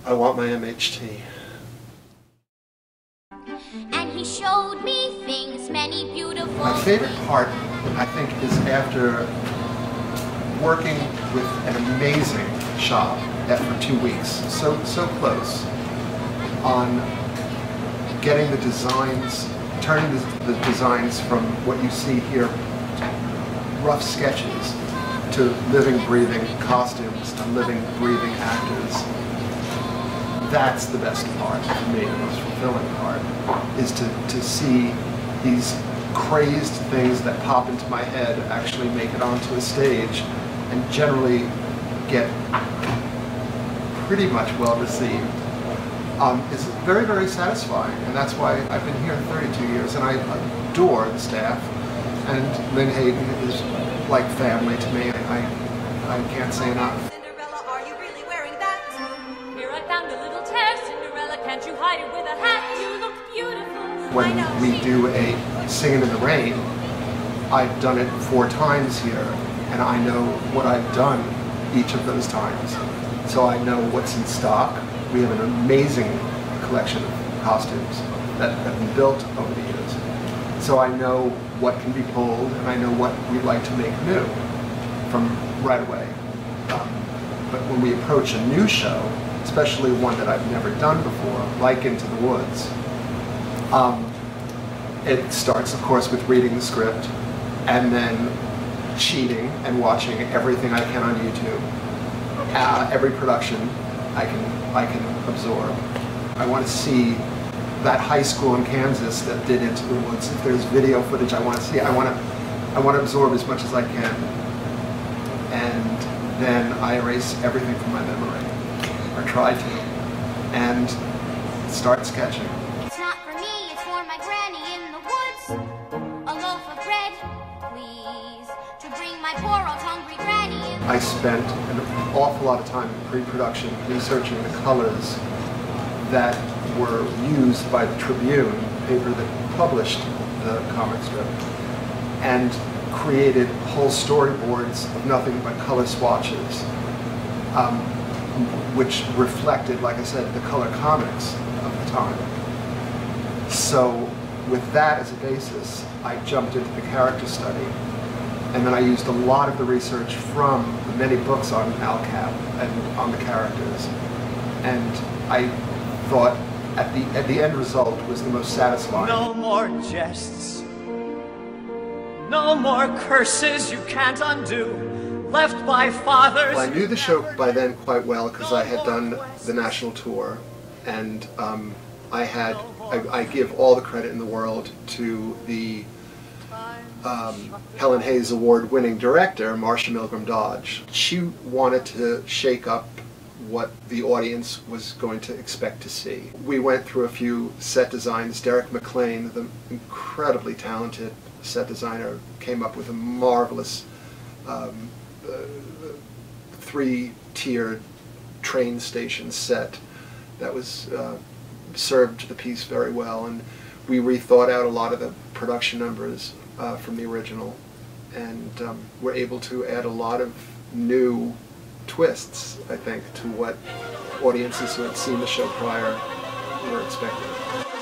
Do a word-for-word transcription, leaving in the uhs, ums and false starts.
I want my M H T. And he showed me things, many beautiful My favorite part, I think, is after working with an amazing shop for two weeks, so so close, on getting the designs, turning the, the designs from what you see here, rough sketches, to living, breathing costumes, to living, breathing actors. That's the best part for me, the most fulfilling part, is to, to see these crazed things that pop into my head actually make it onto a stage and generally get pretty much well received. Um, it's very, very satisfying, and that's why I've been here thirty-two years, and I adore the staff, and Lynn Hayden is like family to me. I, I, I can't say enough. Cinderella, are you really wearing that? Here I found a little tear, Cinderella, can't you hide it with a hat? You look beautiful. When we do a Singing in the Rain, I've done it four times here, and I know what I've done each of those times. So I know what's in stock. We have an amazing collection of costumes that have been built over the years. So I know what can be pulled, and I know what we'd like to make new from right away. Um, but when we approach a new show, especially one that I've never done before, like Into the Woods, um, it starts, of course, with reading the script and then cheating and watching everything I can on YouTube. Uh, every production I can I can absorb. I want to see that high school in Kansas that did Into the Woods. If there's video footage I want to see, I want to I want to absorb as much as I can, and then I erase everything from my memory, or try to, and start sketching. It's not for me, it's for my granny in the woods. A loaf of bread, please, to bring my poor old hungry granny in. I spent an awful lot of time in pre-production researching the colors that were used by the Tribune, the paper that published the comic strip, and created whole storyboards of nothing but color swatches, um, which reflected, like I said, the color comics of the time. So with that as a basis, I jumped into the character study, and then I used a lot of the research from the many books on Al Cap and on the characters, and I thought at the at the end result was the most satisfying. No more jests, no more curses you can't undo, left by fathers. Well, I knew the show by then quite well because I had done the national tour, and um, I had I, I give all the credit in the world to the Um, Helen Hayes Award winning director, Marsha Milgram Dodge. She wanted to shake up what the audience was going to expect to see. We went through a few set designs. Derek McLean, the incredibly talented set designer, came up with a marvelous um, uh, three-tiered train station set that was uh, served the piece very well, and we rethought out a lot of the production numbers Uh, from the original, and um, we're able to add a lot of new twists, I think, to what audiences who had seen the show prior were expecting.